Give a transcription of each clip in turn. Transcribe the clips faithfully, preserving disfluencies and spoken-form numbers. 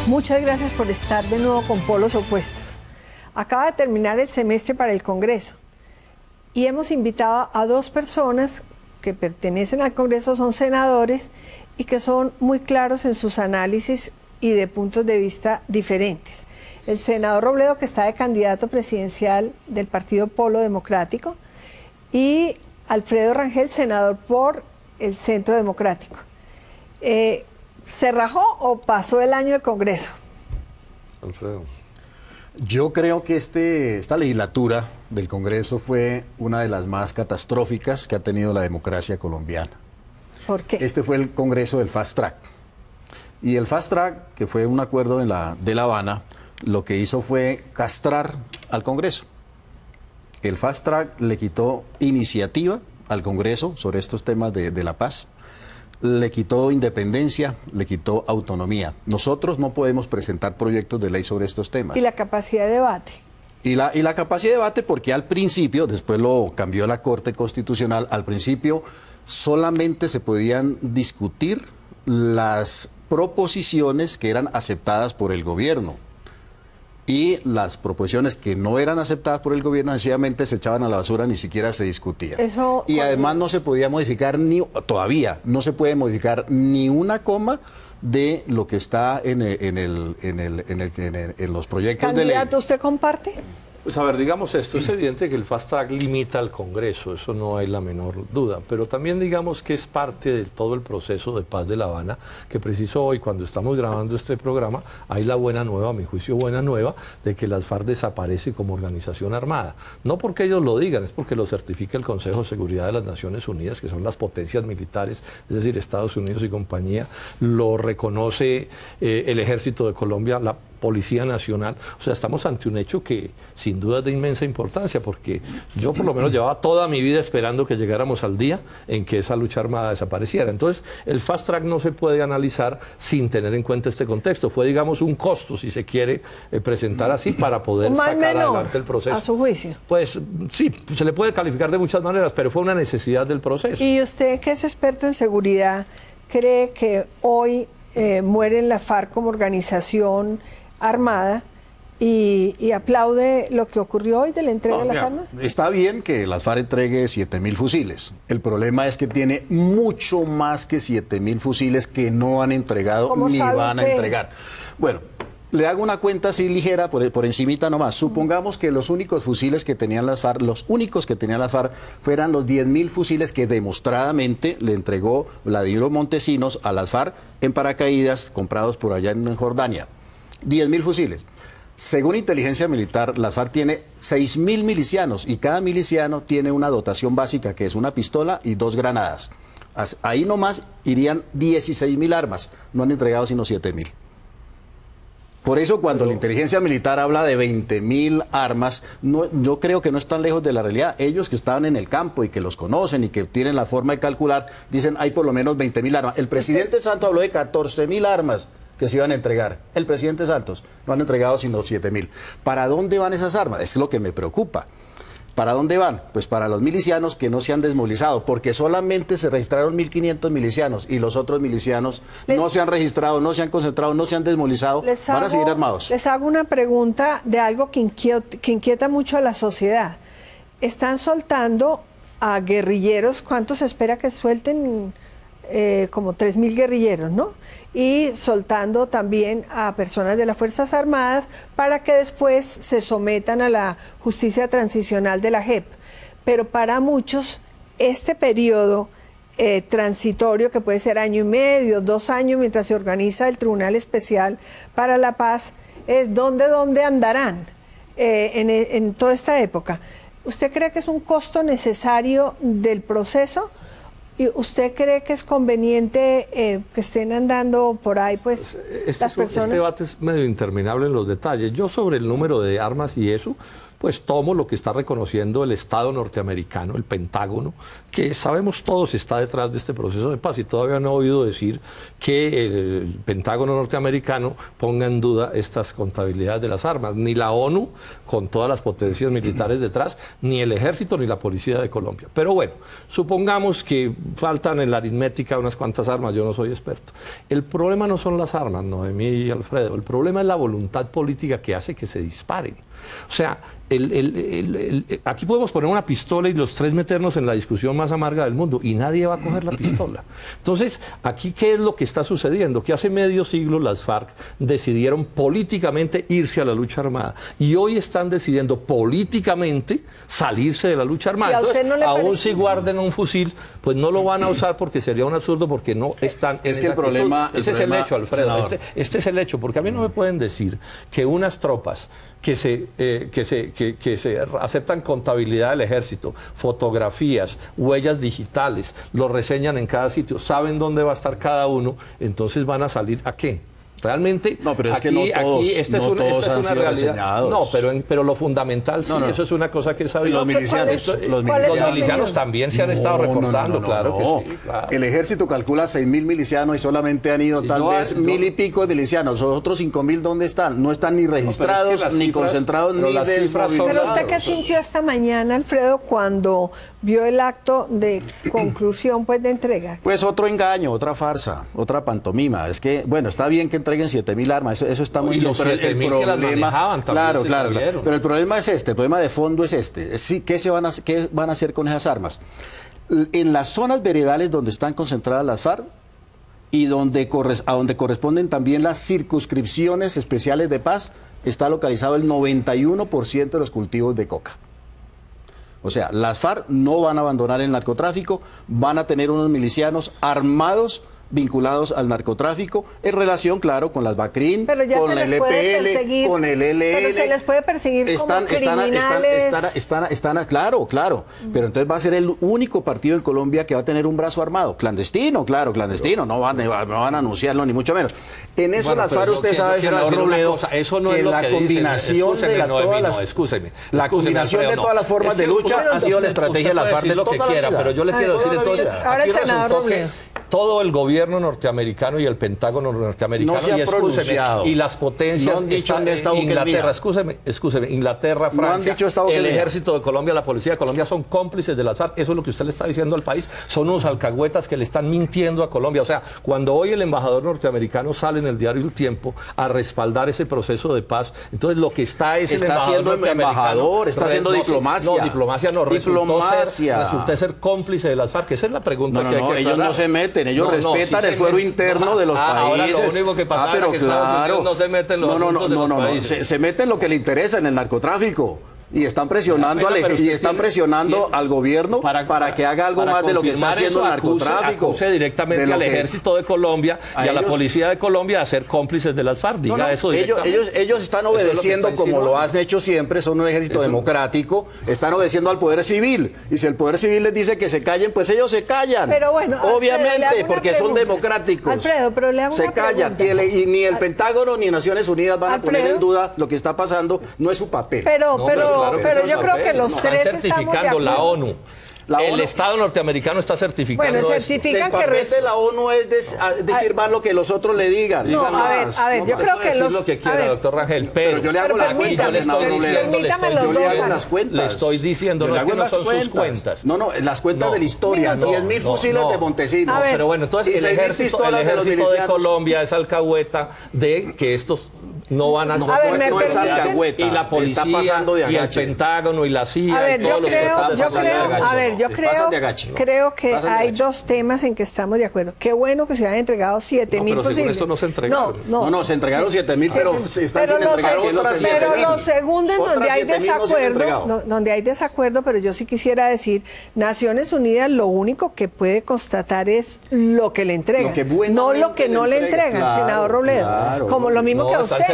Muchas gracias por estar de nuevo con Polos Opuestos. Acaba de terminar el semestre para el Congreso y hemos invitado a dos personas que pertenecen al Congreso, son senadores y que son muy claros en sus análisis y de puntos de vista diferentes. El senador Robledo, que está de candidato presidencial del Partido Polo Democrático, y Alfredo Rangel, senador por el Centro Democrático. Eh, ¿Se rajó o pasó el año del Congreso? Alfredo. Yo creo que este, esta legislatura del Congreso fue una de las más catastróficas que ha tenido la democracia colombiana. ¿Por qué? Este fue el Congreso del Fast Track. Y el Fast Track, que fue un acuerdo en la, de La Habana, lo que hizo fue castrar al Congreso. El Fast Track le quitó iniciativa al Congreso sobre estos temas de, de la paz, le quitó independencia, le quitó autonomía. Nosotros no podemos presentar proyectos de ley sobre estos temas. ¿Y la capacidad de debate? Y la, y la capacidad de debate, porque al principio, después lo cambió la Corte Constitucional, al principio solamente se podían discutir las proposiciones que eran aceptadas por el gobierno. Y las proposiciones que no eran aceptadas por el gobierno sencillamente se echaban a la basura, ni siquiera se discutían. Eso, y además no se podía modificar, ni todavía no se puede modificar ni una coma de lo que está en, el, en, el, en, el, en, el, en, el, en los proyectos de ley. ¿Candidato, usted comparte? Pues a ver, digamos esto, es evidente que el Fast Track limita al Congreso, eso no hay la menor duda, pero también digamos que es parte de todo el proceso de paz de La Habana, que preciso hoy, cuando estamos grabando este programa, hay la buena nueva, a mi juicio buena nueva, de que las FARC desaparece como organización armada. No porque ellos lo digan, es porque lo certifica el Consejo de Seguridad de las Naciones Unidas, que son las potencias militares, es decir, Estados Unidos y compañía, lo reconoce eh, el Ejército de Colombia, la Policía Nacional. O sea, estamos ante un hecho que sin duda es de inmensa importancia, porque yo por lo menos llevaba toda mi vida esperando que llegáramos al día en que esa lucha armada desapareciera. Entonces, el Fast Track no se puede analizar sin tener en cuenta este contexto. Fue, digamos, un costo, si se quiere eh, presentar así, para poder Un mal sacar menor, adelante el proceso. a su juicio. Pues sí, se le puede calificar de muchas maneras, pero fue una necesidad del proceso. Y usted, que es experto en seguridad, ¿cree que hoy eh, mueren las FARC como organización armada y, y aplaude lo que ocurrió hoy de la entrega No, de las mira, armas? Está bien que las FARC entregue siete mil fusiles. El problema es que tiene mucho más que siete mil fusiles que no han entregado ni van a entregar. Bueno, le hago una cuenta así ligera, por, por encimita nomás. Supongamos que los únicos fusiles que tenían las FARC, los únicos que tenían las FARC, fueran los diez mil fusiles que demostradamente le entregó Vladimiro Montesinos a las FARC en paracaídas comprados por allá en Jordania. diez mil fusiles. Según inteligencia militar, las FARC tiene seis mil milicianos y cada miliciano tiene una dotación básica que es una pistola y dos granadas. Ahí nomás irían dieciséis mil armas, no han entregado sino siete mil. Por eso cuando Pero... la inteligencia militar habla de veinte mil armas, no, yo creo que no están lejos de la realidad. Ellos que estaban en el campo y que los conocen y que tienen la forma de calcular, dicen hay por lo menos veinte mil armas. El presidente Santos habló de catorce mil armas que se iban a entregar. El presidente Santos no han entregado sino siete mil. ¿Para dónde van esas armas? Es lo que me preocupa. ¿Para dónde van? Pues para los milicianos que no se han desmovilizado, porque solamente se registraron mil quinientos milicianos y los otros milicianos les, no se han registrado, no se han concentrado, no se han desmovilizado, van hago, a seguir armados. Les hago una pregunta de algo que inquieta, que inquieta mucho a la sociedad. Están soltando a guerrilleros, ¿cuántos se espera que suelten? Eh, como tres mil guerrilleros, ¿no? Y soltando también a personas de las Fuerzas Armadas para que después se sometan a la justicia transicional de la J E P. Pero para muchos, este periodo eh, transitorio, que puede ser año y medio, dos años, mientras se organiza el Tribunal Especial para la Paz, es dónde, dónde andarán eh, en, en toda esta época. ¿Usted cree que es un costo necesario del proceso? ¿Y usted cree que es conveniente eh, que estén andando por ahí, pues, este las personas? Este debate es medio interminable en los detalles. Yo sobre el número de armas y eso, pues tomo lo que está reconociendo el Estado norteamericano, el Pentágono, que sabemos todos está detrás de este proceso de paz, y todavía no he oído decir que el Pentágono norteamericano ponga en duda estas contabilidades de las armas, ni la ONU con todas las potencias militares detrás, ni el Ejército ni la Policía de Colombia. Pero bueno, supongamos que faltan en la aritmética unas cuantas armas, yo no soy experto. El problema no son las armas, Noemí y Alfredo, el problema es la voluntad política que hace que se disparen. O sea, el, el, el, el, aquí podemos poner una pistola y los tres meternos en la discusión más amarga del mundo y nadie va a coger la pistola. Entonces, aquí, ¿qué es lo que está sucediendo? Que hace medio siglo las FARC decidieron políticamente irse a la lucha armada y hoy están decidiendo políticamente salirse de la lucha armada. Entonces, no aún parece? Si guarden un fusil, pues no lo van a usar porque sería un absurdo, porque no están en es que el problema, el Ese problema, es el hecho, Alfredo. Este, este es el hecho, porque a mí no me pueden decir que unas tropas que se, eh, que, se, que, que se aceptan contabilidad del ejército, fotografías, huellas digitales, lo reseñan en cada sitio, saben dónde va a estar cada uno, entonces van a salir ¿a qué? Realmente, no, pero es aquí, que no todos, aquí esta no es una, todos esta han es una sido realidad. reseñados. No, pero, en, pero lo fundamental sí, no, no. eso es una cosa que he sabido. Los milicianos, Esto, los milicianos, los milicianos también se han no, estado reportando, no, no, no, claro no. que sí. Claro. El ejército calcula seis mil milicianos y solamente han ido tal yo, vez yo, mil y pico de milicianos. Los otros cinco mil, ¿dónde están? No están ni registrados, no, es que ni cifras, concentrados, ni desmovilizados. Pero usted, ¿qué sintió esta mañana, Alfredo, cuando vio el acto de conclusión, pues, de entrega? Pues otro engaño, otra farsa, otra pantomima. Es que, bueno, está bien que entreguen siete mil armas, eso, eso está muy bien, pero el, el problema, claro, claro, claro, pero el problema es este, el problema de fondo es este, sí, ¿qué, se van a, ¿qué van a hacer con esas armas? En las zonas veredales donde están concentradas las FARC y donde a donde corresponden también las circunscripciones especiales de paz, está localizado el noventa y uno por ciento de los cultivos de coca. O sea, las FARC no van a abandonar el narcotráfico, van a tener unos milicianos armados vinculados al narcotráfico, en relación, claro, con las BACRIM, con el E P L, con el E L N. Pero se les puede perseguir están, como criminales. Están, están, están, están, están, claro, claro. Mm. Pero entonces va a ser el único partido en Colombia que va a tener un brazo armado. Clandestino, claro, clandestino. No van, no van a anunciarlo, ni mucho menos. En eso bueno, las FARC, usted sabe, senador Robledo, eso no es lo la que combinación dicen. de la, no, todas no, las, excúseme, la excúseme, combinación Alfredo, de todas las formas es que de lucha ha sido la estrategia de las FARC de toda lo que la quiera, vida. pero yo le quiero decir entonces, ahora el senador Robledo. Todo el gobierno norteamericano y el Pentágono norteamericano no y, escúcheme, y las potencias no han dicho está, Estado Inglaterra, escúcheme, escúcheme, Inglaterra, Francia, no han dicho Estado el que ejército de Colombia, la policía de Colombia son cómplices de las FARC. Eso es lo que usted le está diciendo al país. Son unos alcahuetas que le están mintiendo a Colombia. O sea, cuando hoy el embajador norteamericano sale en el diario El Tiempo a respaldar ese proceso de paz, entonces lo que está es está el embajador haciendo embajador, está haciendo no, diplomacia. No, diplomacia no, diplomacia. Ser, resulté ser cómplice de las FARC. Esa es la pregunta no, no, que hay no, que ellos no se meten, ellos no, respetan no, el fuero interno de los ah, países. Ahora lo único que pasa ah, pero es que claro. Estados Unidos no se mete en los no, no, no, asuntos de no, los no, países. Se, se mete en lo que le interesa, en el narcotráfico. Y están presionando, Venga, al, y están tiene, presionando tiene, al gobierno para, para que haga algo más de lo que está haciendo el narcotráfico. Acuse, acuse directamente al ejército de Colombia y a, ellos, la policía de Colombia a ser cómplices de las FARC. Diga no, no, eso ellos, ellos, ellos están obedeciendo, es lo como lo han hecho siempre, son un ejército eso. democrático, están obedeciendo al poder civil. Y si el poder civil les dice que se callen, pues ellos se callan. Pero bueno, obviamente, Alfredo, porque pregunta. son democráticos. Alfredo, pero le hago se una callan. Y, el, y ni el Pentágono ni Naciones Unidas van Alfredo. a poner en duda lo que está pasando. No es su papel. Pero, no, pero, pues claro, pero yo creo que los no, tres están certificando estamos de la ONU. La el ONU, Estado norteamericano está certificando bueno, certifican el papel que res... de la ONU es de, de firmar lo que los otros le digan. No, a ver, a ver, no, yo no, creo que los... lo que quiera, doctor Rangel, pero, pero yo le hago las cuentas, senador Robledo. Permítame los Yo le hago dos. las cuentas. Le estoy diciendo, no es que no son sus cuentas. No, no, las cuentas no, de la historia. no, diez mil no, fusiles no. de Montesinos. No, pero bueno, entonces el ejército, el ejército de, de Colombia es alcahueta de que estos no van a... No, a ver, no, me no es alcahueta. Y la policía, está pasando de y el Pentágono, y la C I A, a ver, y todos yo los creo, que yo creo, a ver, yo creo, creo que hay dos temas en que estamos de acuerdo. Qué bueno que se hayan entregado siete mil no, pero fusiles. Esto no se entregaron. No, no, no, no se entregaron siete mil, pero se están sin entregar otras siete mil. Pero lo segundo es donde hay desacuerdo, no, donde hay desacuerdo, pero yo sí quisiera decir, Naciones Unidas lo único que puede constatar es lo que le entregan, lo que bueno no lo que no le entregan, claro, senador Robledo. Claro, como lo mismo no, que a usted.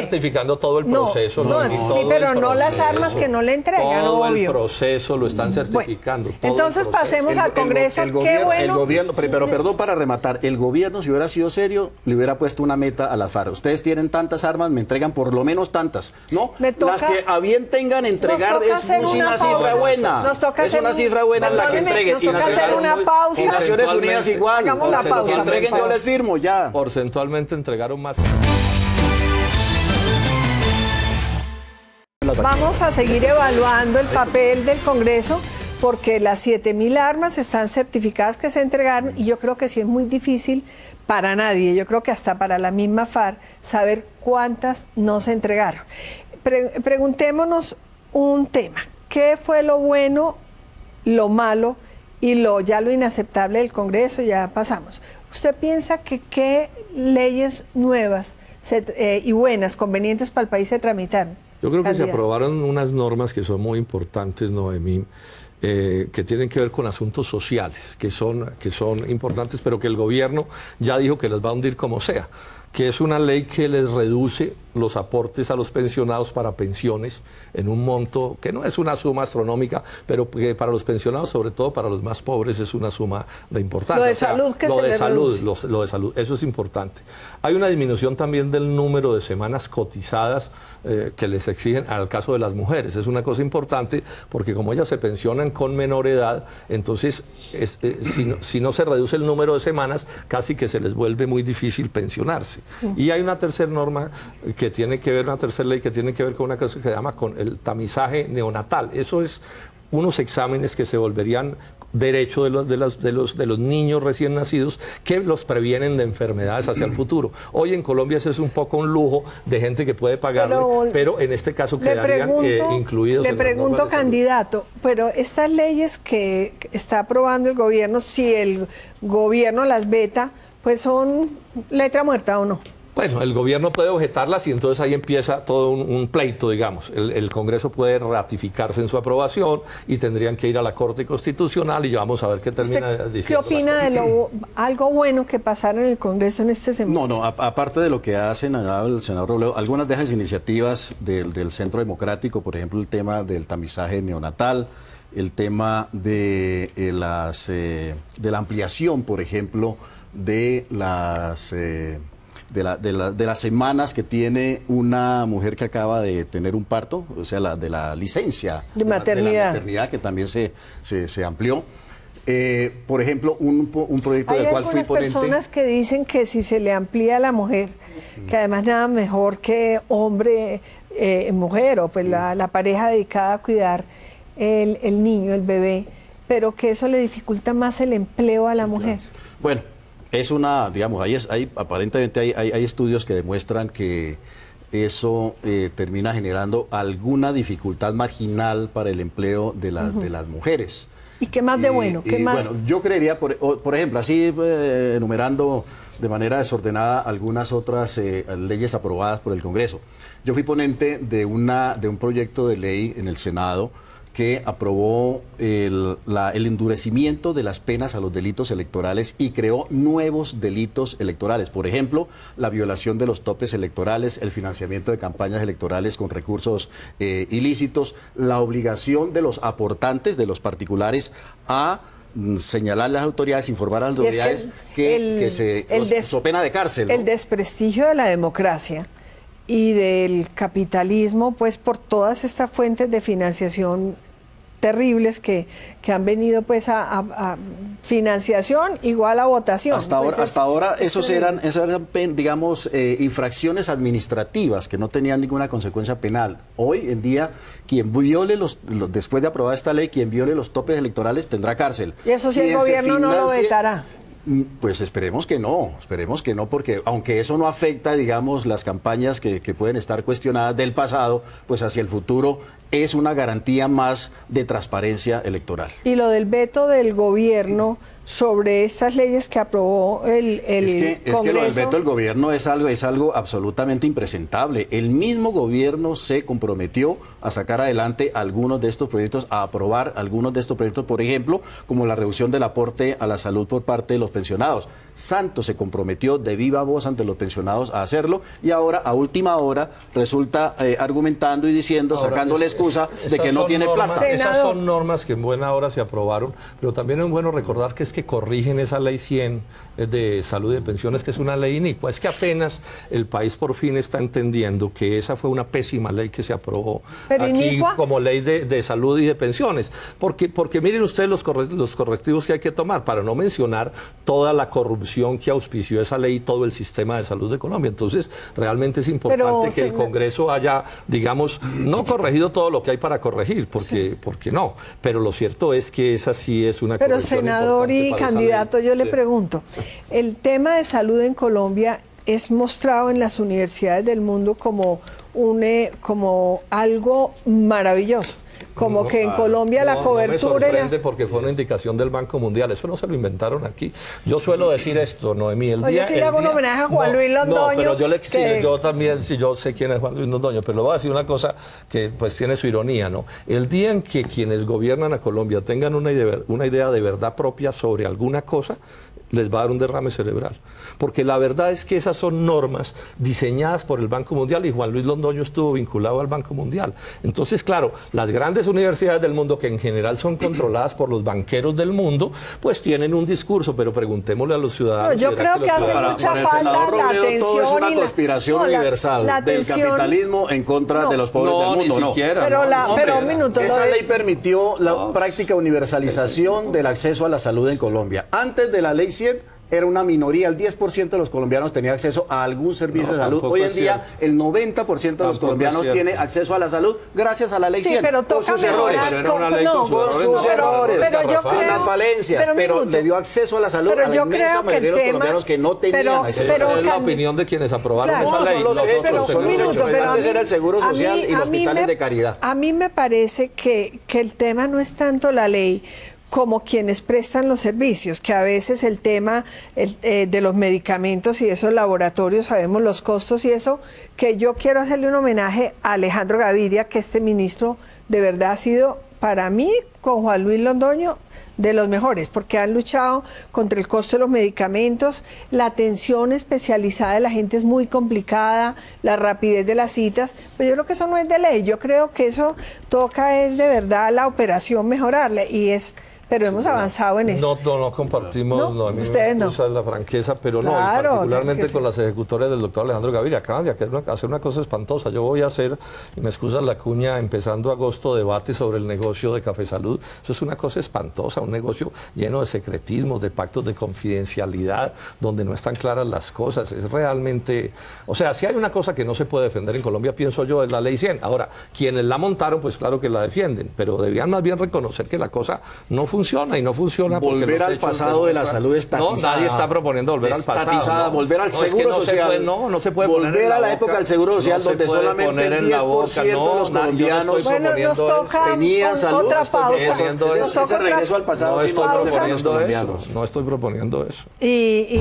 certificando todo el proceso. No, no, no, sí, pero no las armas que no le entregan, todo obvio. el proceso lo están certificando. Bueno, entonces pasemos el, al Congreso. El, el, el Qué gobierno, bueno. el gobierno, pero perdón para rematar, el gobierno si hubiera sido serio le hubiera puesto una meta a las FARC. Ustedes tienen tantas armas, me entregan por lo menos tantas, ¿no? Me toca, las que a bien tengan entregar es una, una cifra buena. Nos toca es una cifra buena en la que entreguen. Nos toca hacer una pausa. Y Naciones Unidas igual. Hagamos la pausa. Que entreguen, yo les firmo ya. Porcentualmente entregaron más. Vamos a seguir evaluando el papel del Congreso porque las siete mil armas están certificadas que se entregaron y yo creo que sí es muy difícil para nadie, yo creo que hasta para la misma FARC, saber cuántas no se entregaron. Pre preguntémonos un tema, ¿qué fue lo bueno, lo malo y lo ya lo inaceptable del Congreso? Ya pasamos. ¿Usted piensa que qué leyes nuevas se, eh, y buenas, convenientes para el país se tramitaron? Yo creo que Candidato. se aprobaron unas normas que son muy importantes, Noemí, eh, que tienen que ver con asuntos sociales, que son, que son importantes, pero que el gobierno ya dijo que las va a hundir como sea, que es una ley que les reduce los aportes a los pensionados para pensiones en un monto que no es una suma astronómica, pero que para los pensionados, sobre todo para los más pobres, es una suma de importancia. Lo de o sea, salud que lo se de le salud, lo, lo de salud, eso es importante. Hay una disminución también del número de semanas cotizadas eh, que les exigen al caso de las mujeres. Es una cosa importante porque como ellas se pensionan con menor edad, entonces es, eh, si, no, si no se reduce el número de semanas, casi que se les vuelve muy difícil pensionarse. Uh-huh. Y hay una tercera norma que tiene que ver, una tercera ley que tiene que ver con una cosa que se llama con el tamizaje neonatal. Eso es unos exámenes que se volverían derecho de los, de, los, de, los, de los niños recién nacidos que los previenen de enfermedades hacia el futuro. Hoy en Colombia ese es un poco un lujo de gente que puede pagarle, pero, pero en este caso quedarían pregunto, eh, incluidos. Le en pregunto, candidato, pero estas leyes que está aprobando el gobierno, si el gobierno las veta, pues son letra muerta o no. Bueno, el gobierno puede objetarlas y entonces ahí empieza todo un, un pleito, digamos. El, el Congreso puede ratificarse en su aprobación y tendrían que ir a la Corte Constitucional y ya vamos a ver qué termina diciendo. ¿Qué opina de lo, algo bueno que pasara en el Congreso en este semestre? No, no, a, aparte de lo que hacen allá el senador Robledo, algunas de esas iniciativas del, del Centro Democrático, por ejemplo, el tema del tamizaje neonatal, el tema de, eh, las, eh, de la ampliación, por ejemplo, de las... Eh, De, la, de, la, de las semanas que tiene una mujer que acaba de tener un parto, o sea, la, de la licencia de maternidad, de la maternidad que también se, se, se amplió. Eh, por ejemplo, un, un proyecto del cual fui ponente. Hay algunas personas que dicen que si se le amplía a la mujer, que además nada mejor que hombre, eh, mujer, o pues la, la pareja dedicada a cuidar el, el niño, el bebé, pero que eso le dificulta más el empleo a la sí, mujer. Claro. Bueno. Es una, digamos, hay, hay, aparentemente hay, hay, hay estudios que demuestran que eso eh, termina generando alguna dificultad marginal para el empleo de, la, uh-huh. de las mujeres. ¿Y qué más de bueno? Y, ¿Qué y, más? Bueno, yo creería, por, por ejemplo, así eh, enumerando de manera desordenada algunas otras eh, leyes aprobadas por el Congreso. Yo fui ponente de, una, de un proyecto de ley en el Senado que aprobó el, la, el endurecimiento de las penas a los delitos electorales y creó nuevos delitos electorales. Por ejemplo, la violación de los topes electorales, el financiamiento de campañas electorales con recursos eh, ilícitos, la obligación de los aportantes, de los particulares, a señalar a las autoridades, informar a las autoridades que, que, el, que se el des, so pena de cárcel, ¿no? El desprestigio de la democracia y del capitalismo, pues por todas estas fuentes de financiación terribles que, que han venido pues a, a, a financiación igual a votación. Hasta pues ahora, es, hasta ahora es esos eran, esos eran digamos, eh, infracciones administrativas que no tenían ninguna consecuencia penal. Hoy en día, quien viole los, los después de aprobada esta ley, quien viole los topes electorales tendrá cárcel. Y eso sí el gobierno no lo vetará. Pues esperemos que no, esperemos que no, porque aunque eso no afecta, digamos, las campañas que, que pueden estar cuestionadas del pasado, pues hacia el futuro es una garantía más de transparencia electoral. Y lo del veto del gobierno sobre estas leyes que aprobó el, el es que, Congreso. Es que lo del veto del gobierno es algo, es algo absolutamente impresentable. El mismo gobierno se comprometió a sacar adelante algunos de estos proyectos, a aprobar algunos de estos proyectos, por ejemplo, como la reducción del aporte a la salud por parte de los pensionados. Santos se comprometió de viva voz ante los pensionados a hacerlo y ahora a última hora resulta eh, argumentando y diciendo, ahora, sacando la excusa es, de que no tiene normas, plata. Esas son normas que en buena hora se aprobaron, pero también es bueno recordar que es que corrigen esa ley cien de salud y de pensiones, que es una ley inicua. Es que apenas el país por fin está entendiendo que esa fue una pésima ley que se aprobó pero aquí inicua. como ley de, de salud y de pensiones. Porque, porque miren ustedes los, corre, los correctivos que hay que tomar, para no mencionar toda la corrupción que auspició esa ley y todo el sistema de salud de Colombia. Entonces, realmente es importante pero, que se... el Congreso haya, digamos, no corregido todo lo que hay para corregir, porque, sí. porque no. Pero lo cierto es que esa sí es una pero senador y candidato, yo le sí. pregunto, el tema de salud en Colombia es mostrado en las universidades del mundo como, un, eh, como algo maravilloso. Como no, que en Colombia no, la cobertura... No me sorprende porque fue una indicación del Banco Mundial, eso no se lo inventaron aquí. Yo suelo decir esto, Noemí, el Oye, día... sí le hago un homenaje a Juan no, Luis Londoño. No, pero yo, le, que... sí, yo también, sí, yo sé quién es Juan Luis Londoño, pero le voy a decir una cosa que pues tiene su ironía, ¿no? El día en que quienes gobiernan a Colombia tengan una idea, una idea de verdad propia sobre alguna cosa, les va a dar un derrame cerebral. Porque la verdad es que esas son normas diseñadas por el Banco Mundial y Juan Luis Londoño estuvo vinculado al Banco Mundial. Entonces, claro, las grandes universidades del mundo, que en general son controladas por los banqueros del mundo, pues tienen un discurso, pero preguntémosle a los ciudadanos. No, yo creo que, que hace para, mucha para el falta senador la Robledo, atención. Todo es una y conspiración la, universal la, la del atención, capitalismo en contra no, de los pobres no, del mundo. Ni no, siquiera, pero, no, la, no, pero un minuto. Esa de... ley permitió la no, práctica universalización del acceso a la salud en Colombia. Antes de la ley cien, era una minoría, el diez por ciento de los colombianos tenía acceso a algún servicio no, de salud. Hoy en día el noventa por ciento de los colombianos tiene acceso a la salud gracias a la ley sí, cien, pero con sus errores, con, no, con sus errores, pero yo creo, con las falencias, pero, pero le dio acceso a la salud pero a la yo inmensa creo mayoría que de los tema, colombianos que no tenían pero, acceso. Pero, esa es la opinión de quienes aprobaron claro, esa no, ley. son los, los hechos, otros, son los minuto, hechos. Pero Antes mí, era el Seguro Social mí, y los hospitales me, de caridad. A mí me parece que, que el tema no es tanto la ley como quienes prestan los servicios, que a veces el tema el, eh, de los medicamentos y esos laboratorios, sabemos los costos y eso, que yo quiero hacerle un homenaje a Alejandro Gaviria, que este ministro de verdad ha sido, para mí, con Juan Luis Londoño, de los mejores, porque han luchado contra el costo de los medicamentos, la atención especializada de la gente es muy complicada, la rapidez de las citas, pero yo creo que eso no es de ley, yo creo que eso toca es de verdad la operación mejorarle y es... Pero hemos avanzado en eso. No, no, no compartimos, no, no, a mí ustedes me excusa no. la franqueza, pero claro, no, y particularmente sí. con las ejecutorias del doctor Alejandro Gaviria. Acaban de hacer una cosa espantosa. Yo voy a hacer, y me excusa la cuña, empezando agosto, debate sobre el negocio de Café Salud. Eso es una cosa espantosa, un negocio lleno de secretismos, de pactos de confidencialidad, donde no están claras las cosas. Es realmente... O sea, si hay una cosa que no se puede defender en Colombia, pienso yo, es la ley cien. Ahora, quienes la montaron, pues claro que la defienden, pero debían más bien reconocer que la cosa no funciona y no funciona. Volver al pasado de la salud estatizada. No, nadie está proponiendo volver al pasado. No. Volver al no, seguro es que no social. Se puede, no, no se puede volver a la, la época del seguro social, no donde solamente el diez por ciento no, de los colombianos no bueno, nos toca tenían salud. Otra pausa. Ese, ese, ese, ese regreso al pasado. No sí estoy no proponiendo los colombianos. eso. No estoy proponiendo eso. Y... y...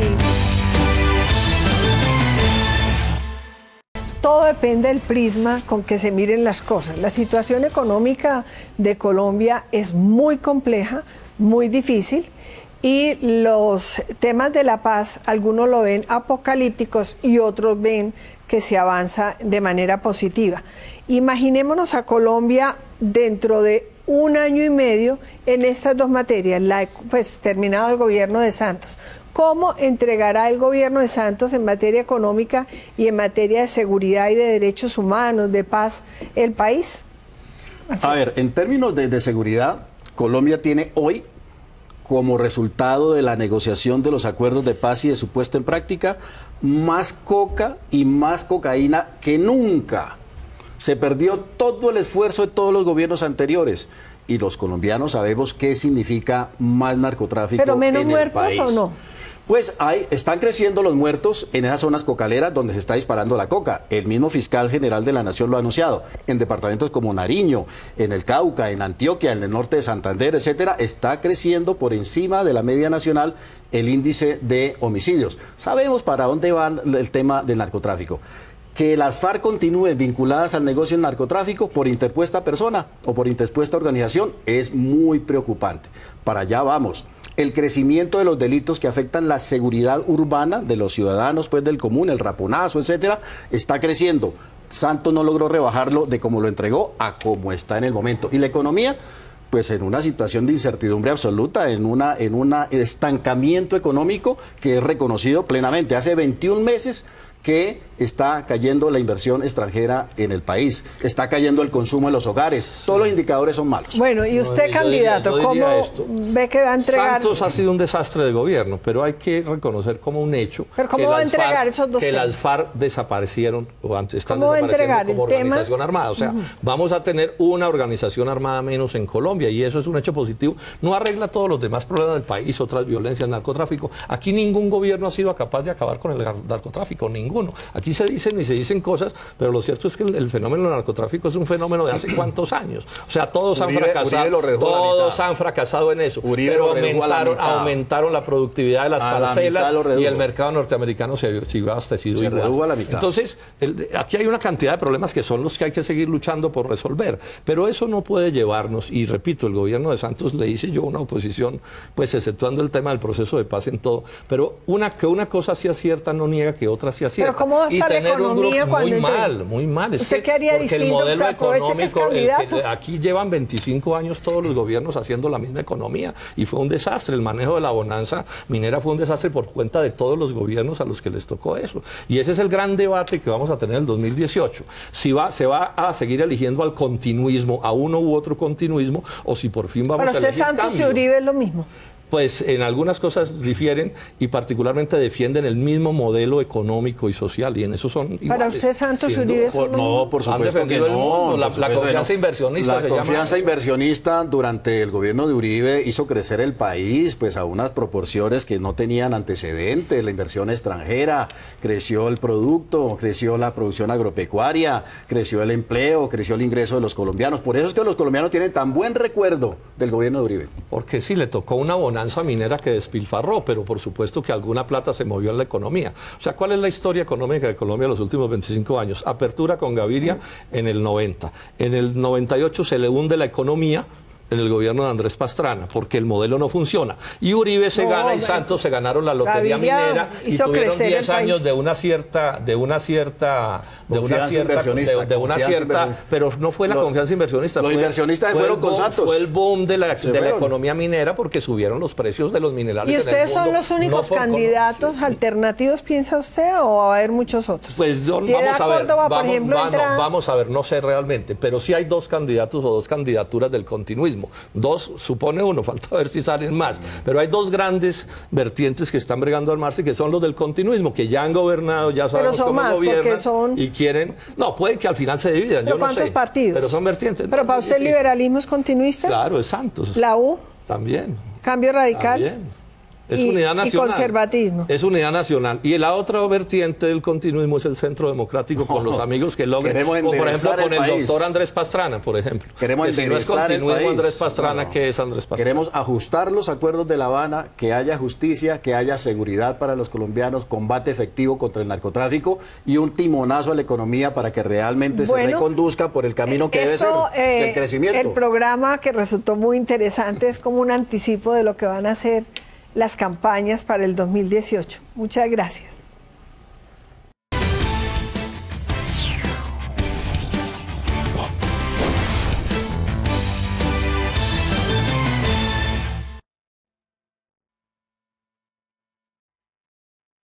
todo depende del prisma con que se miren las cosas. La situación económica de Colombia es muy compleja, muy difícil, y los temas de la paz, algunos lo ven apocalípticos y otros ven que se avanza de manera positiva. Imaginémonos a Colombia dentro de un año y medio en estas dos materias, la, pues terminado el gobierno de Santos. ¿Cómo entregará el gobierno de Santos en materia económica y en materia de seguridad y de derechos humanos, de paz, el país? A ver, en términos de, de seguridad, Colombia tiene hoy, como resultado de la negociación de los acuerdos de paz y de su puesta en práctica, más coca y más cocaína que nunca. Se perdió todo el esfuerzo de todos los gobiernos anteriores. Y los colombianos sabemos qué significa más narcotráfico ¿Pero menos en el muertos país. o no? Pues hay, están creciendo los muertos en esas zonas cocaleras donde se está disparando la coca. El mismo fiscal general de la Nación lo ha anunciado. En departamentos como Nariño, en el Cauca, en Antioquia, en el norte de Santander, etcétera, está creciendo por encima de la media nacional el índice de homicidios. Sabemos para dónde va el tema del narcotráfico. Que las FARC continúen vinculadas al negocio del narcotráfico por interpuesta persona o por interpuesta organización es muy preocupante. Para allá vamos. El crecimiento de los delitos que afectan la seguridad urbana de los ciudadanos, pues del común, el raponazo, etcétera, está creciendo. Santos no logró rebajarlo de cómo lo entregó a cómo está en el momento. Y la economía, pues en una situación de incertidumbre absoluta, en una en un estancamiento económico que es reconocido plenamente. Hace veintiún meses que está cayendo la inversión extranjera en el país, está cayendo el consumo en los hogares, todos los indicadores son malos. Bueno, y usted, no, candidato, diría, ¿cómo esto. ve que va a entregar? Santos ha sido un desastre de gobierno, pero hay que reconocer como un hecho ¿Pero cómo que, va a las, entregar FARC, esos dos que temas? las FARC desaparecieron o antes están ¿Cómo va a desapareciendo entregar como el organización tema? armada. O sea, uh-huh. vamos a tener una organización armada menos en Colombia y eso es un hecho positivo. No arregla todos los demás problemas del país, otras violencias, narcotráfico. Aquí ningún gobierno ha sido capaz de acabar con el narcotráfico, ninguno. Aquí se dicen y se dicen cosas, pero lo cierto es que el, el fenómeno del narcotráfico es un fenómeno de hace cuántos años. O sea, todos Uribe, han fracasado, todos han fracasado en eso. Uribe pero aumentaron la, aumentaron la productividad de las a parcelas y el mercado norteamericano se siguió abastecido se igual. redujo a la mitad. Entonces, el, aquí hay una cantidad de problemas que son los que hay que seguir luchando por resolver, pero eso no puede llevarnos, y repito, el gobierno de Santos le hice yo una oposición, pues exceptuando el tema del proceso de paz en todo, pero una que una cosa sea cierta no niega que otra sea cierta. Pero ¿cómo va a estar la economía cuando muy entre? mal, muy mal. Es ¿Usted que, qué haría distinto? El modelo ¿Se aprovecha que es candidato? el que aquí llevan veinticinco años todos los gobiernos haciendo la misma economía y fue un desastre. El manejo de la bonanza minera fue un desastre por cuenta de todos los gobiernos a los que les tocó eso. Y ese es el gran debate que vamos a tener en el dos mil dieciocho. Si va, se va a seguir eligiendo al continuismo, a uno u otro continuismo, o si por fin vamos Pero a elegir usted Santos cambio. y Uribe es lo mismo. Pues en algunas cosas difieren y particularmente defienden el mismo modelo económico y social y en eso son iguales. Para usted Santos y Uribe por, No, por supuesto que no. La, por la confianza no. inversionista La se confianza llama. inversionista durante el gobierno de Uribe hizo crecer el país pues a unas proporciones que no tenían antecedentes. La inversión extranjera, creció el producto, creció la producción agropecuaria, creció el empleo, creció el ingreso de los colombianos. Por eso es que los colombianos tienen tan buen recuerdo del gobierno de Uribe. Porque sí, le tocó una bonanza minera que despilfarró, pero por supuesto que alguna plata se movió en la economía. O sea, ¿cuál es la historia económica de Colombia en los últimos veinticinco años? Apertura con Gaviria en el noventa. En el noventa y ocho se le hunde la economía en el gobierno de Andrés Pastrana, porque el modelo no funciona. Y Uribe se no, gana y Santos se ganaron la lotería Gaviria minera y tuvieron diez años de una cierta, de una cierta, de una cierta, de, de una cierta, pero no fue la lo, confianza inversionista. Los fue, inversionistas fue fueron boom, con Santos. Fue el boom de la, de la economía minera porque subieron los precios de los minerales. ¿Y ustedes en el mundo, son los únicos no candidatos sí. alternativos, piensa usted, o va a haber muchos otros? Pues yo, vamos a ver, Córdoba, vamos, ejemplo, vamos, entra... vamos a ver, no sé realmente, pero sí hay dos candidatos o dos candidaturas del continuismo. Dos supone uno, falta ver si salen más. Pero hay dos grandes vertientes que están bregando al marzo y que son los del continuismo, que ya han gobernado, ya sabemos cómo más, gobiernan son... y quieren... No, pueden que al final se dividan, ¿Pero yo no cuántos sé. partidos? Pero son vertientes. ¿Pero no, para usted el liberalismo es continuista? Claro, es Santos. ¿La U? También. ¿Cambio radical? También. Es y, unidad nacional. Y conservatismo. Es unidad nacional. Y la otra vertiente del continuismo es el centro democrático con los amigos que logren. Como por ejemplo con el, el doctor Andrés Pastrana, por ejemplo. Queremos que si no es continuismo Andrés Pastrana, no, no. ¿qué es Andrés Pastrana? Queremos ajustar los acuerdos de La Habana, que haya justicia, que haya seguridad para los colombianos, combate efectivo contra el narcotráfico y un timonazo a la economía para que realmente bueno, se reconduzca por el camino que esto, debe ser, eh, el crecimiento. El programa que resultó muy interesante es como un anticipo de lo que van a hacer las campañas para el dos mil dieciocho. Muchas gracias.